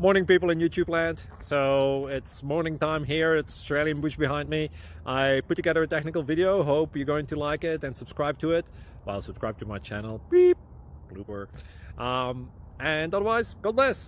Morning, people in YouTube land. So it's morning time here. It's Australian bush behind me. I put together a technical video. Hope you're going to like it and subscribe to it. Well, subscribe to my channel. Beep. Blooper. And otherwise, God bless.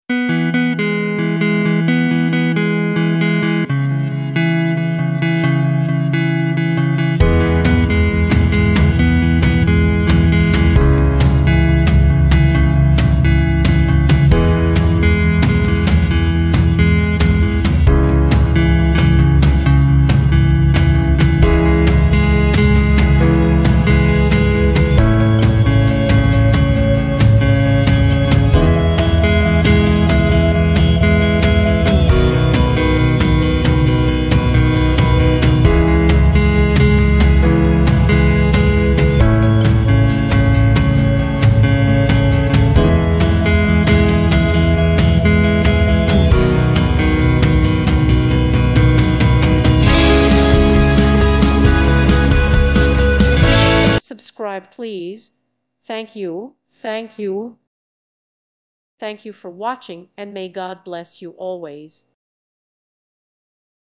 Subscribe, please. Thank you. Thank you. Thank you for watching, and may God bless you always.